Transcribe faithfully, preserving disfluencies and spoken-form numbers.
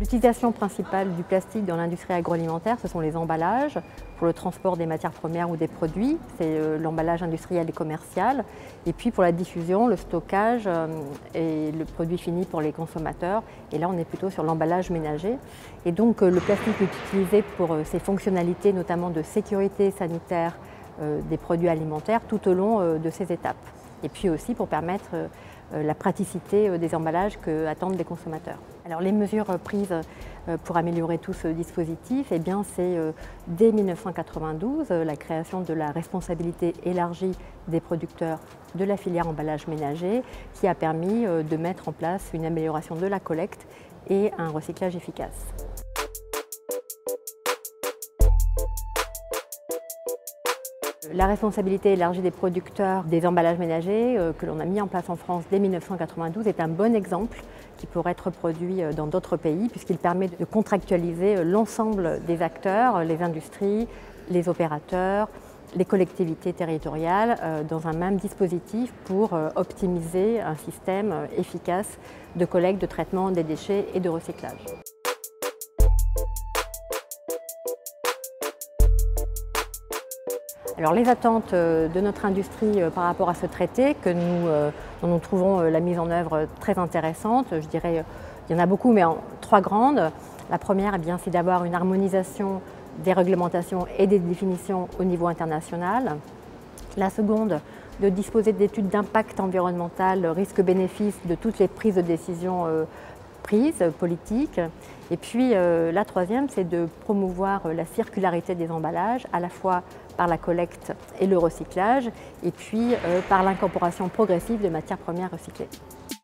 L'utilisation principale du plastique dans l'industrie agroalimentaire, ce sont les emballages pour le transport des matières premières ou des produits, c'est l'emballage industriel et commercial. Et puis pour la diffusion, le stockage et le produit fini pour les consommateurs. Et là, on est plutôt sur l'emballage ménager. Et donc le plastique est utilisé pour ses fonctionnalités, notamment de sécurité sanitaire des produits alimentaires tout au long de ces étapes. Et puis aussi pour permettre la praticité des emballages qu'attendent les consommateurs. Alors les mesures prises pour améliorer tout ce dispositif, eh bien c'est dès mille neuf cent quatre-vingt-douze la création de la responsabilité élargie des producteurs de la filière emballage ménager qui a permis de mettre en place une amélioration de la collecte et un recyclage efficace. La responsabilité élargie des producteurs des emballages ménagers euh, que l'on a mis en place en France dès mille neuf cent quatre-vingt-douze est un bon exemple qui pourrait être reproduit dans d'autres pays puisqu'il permet de contractualiser l'ensemble des acteurs, les industries, les opérateurs, les collectivités territoriales euh, dans un même dispositif pour euh, optimiser un système efficace de collecte, de traitement des déchets et de recyclage. Alors, les attentes de notre industrie par rapport à ce traité, que nous, dont nous trouvons la mise en œuvre très intéressante, je dirais, il y en a beaucoup, mais en trois grandes. La première, eh bien, c'est d'avoir une harmonisation des réglementations et des définitions au niveau international. La seconde, de disposer d'études d'impact environnemental, risque-bénéfice de toutes les prises de décision prises, politiques. Et puis euh, la troisième, c'est de promouvoir la circularité des emballages, à la fois par la collecte et le recyclage, et puis euh, par l'incorporation progressive de matières premières recyclées.